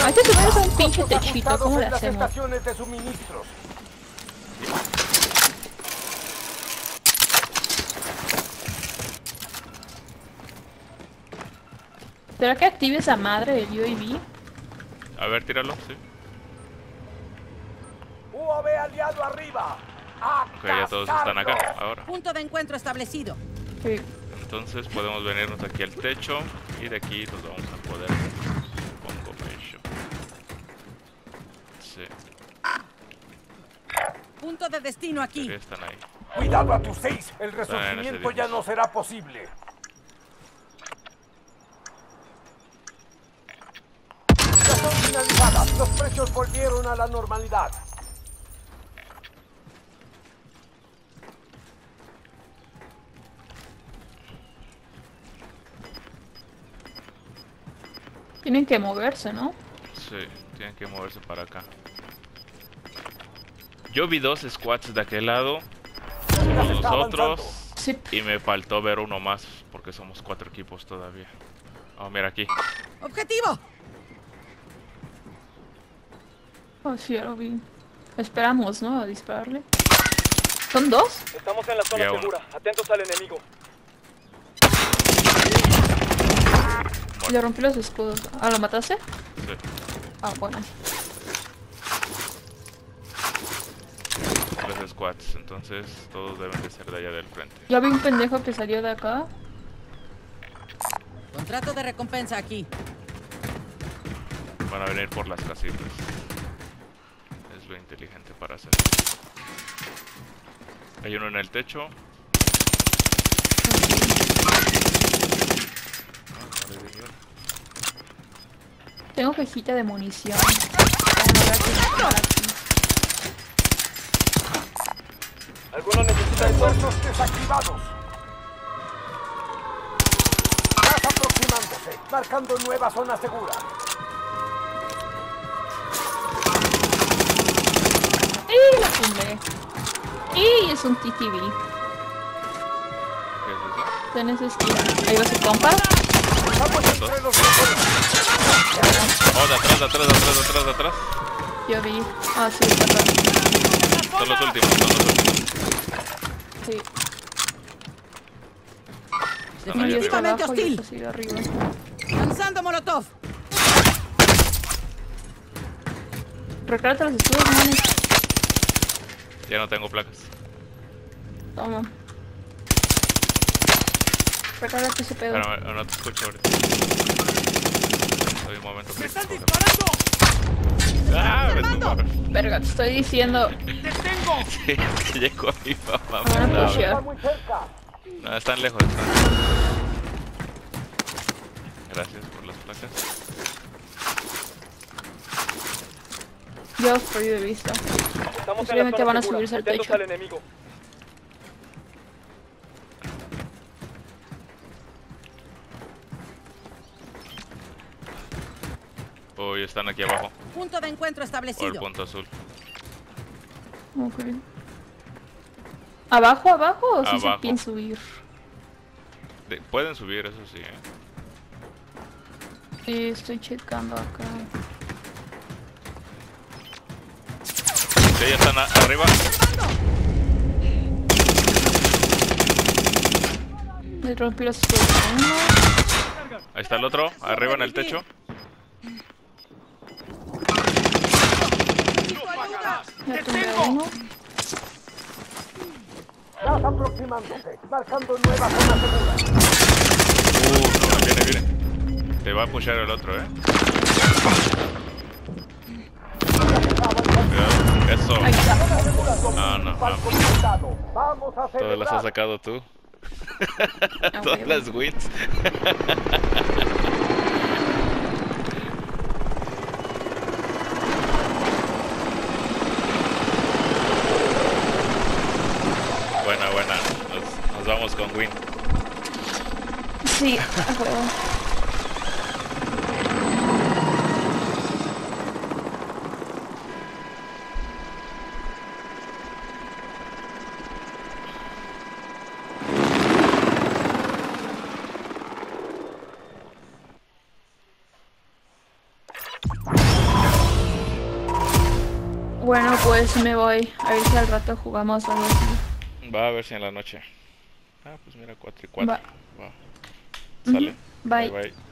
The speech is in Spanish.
hay que subirnos a un pinche techito, ¿cómo le en las hacemos? estaciones de suministros. ¿Será que active esa madre del UAV? A ver, tíralo, sí. UAV aliado arriba. Ok, ya todos están acá, ahora. Punto de encuentro establecido. Sí. Entonces podemos venirnos aquí al techo y de aquí nos vamos a poder pongo pecho. Sí, Punto de destino aquí. sí, están ahí. Cuidado a tus 6. El ese resurgimiento ya edificio. no será posible. Ya son finalizadas. Los precios volvieron a la normalidad. Tienen que moverse, ¿no? Sí, tienen que moverse para acá. Yo vi 2 squads de aquel lado, Ya se los está otros, avanzando. Sí. y me faltó ver uno más, porque somos 4 equipos todavía. Oh, mira aquí. ¡Objetivo! Oh, sí, ya lo vi. Esperamos, ¿no? A dispararle. ¿Son dos? Estamos en la Vi zona a uno. segura. Atentos al enemigo. Le rompí los escudos. ¿Ah, lo mataste? Sí. Ah, bueno. 3 squads, entonces todos deben de ser de allá del frente. Ya vi un pendejo que salió de acá. Contrato de recompensa aquí. Van a venir por las casitas. Es lo inteligente para hacer. Hay uno en el techo. Tengo cajita de munición. Vamos a ver qué dispara aquí. ¿Alguno necesita eso? Refuerzos desactivados. Gas aproximándose. Marcando nueva zona segura. ¡Y la tumbé! ¡Y es un TTV! ¿Qué es eso? Está en esa esquina. Ahí va su compa. Estamos entre los mejores. Oh, de atrás, de atrás, de atrás, de atrás, de atrás. Yo vi. Ah, sí, está acá. Son los últimos, son los últimos. Sí. Están allá Y está arriba. Definitivamente abajo y hostil. está así de arriba. Lanzando molotov. Recárgate los escudos, manes. Ya no tengo placas. Toma. Recárgate ese pedo. Pero no te escucho ahorita. Estoy un momento. ¡Me están crítico. disparando! ¡Ah! Me tumbaron. Verga, te estoy diciendo. ¡Detengo! Sí, es que llegó mi mamá. Van a me pushear. Está muy cerca. No, están lejos. Están. Gracias por las placas. Yo os perdí de vista. Estamos en la Posiblemente zona van a segura. subirse al Atentos techo. al enemigo. Uy, están aquí abajo. Punto de encuentro Por el establecido. punto azul. Ok. ¿Abajo, abajo o si se Abajo. piensa subir? Pueden subir, eso sí. Sí, estoy checando acá. Sí, ya están arriba. Le rompí los escudos a uno. Ahí está el otro, arriba en el techo. Ya tumbé a uno. Gas aproximándose. Marcando nueva zona segura. No, viene. Te va a pushar el otro, Cuidado. Eso. Ahí está. No. Barco blindado. Vamos a Todas las has celebrar. sacado tú. Ah, Todas huevo. las wins. Buena. Nos vamos con win. Sí, a huevo. Bueno, pues me voy. A ver si al rato jugamos o algo así. Va a ver si en la noche. Ah, pues mira, 4 y 4. Va. Va. Ujú. Sale. Bye. Bye.